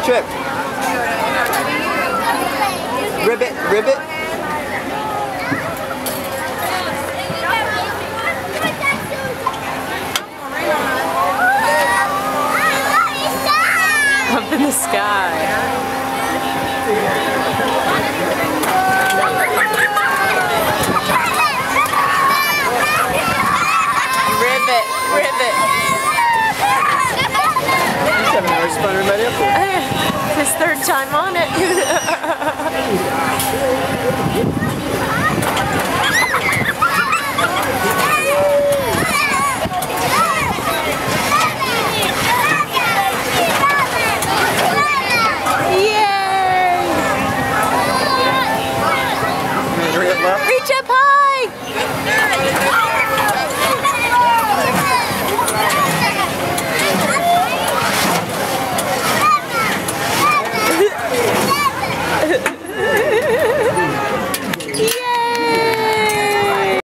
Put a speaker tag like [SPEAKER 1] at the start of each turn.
[SPEAKER 1] trip? Ribbit, ribbit.
[SPEAKER 2] Up in the sky. Ribbit, ribbit.
[SPEAKER 1] He's having more fun than everybody else.
[SPEAKER 2] His third time on it.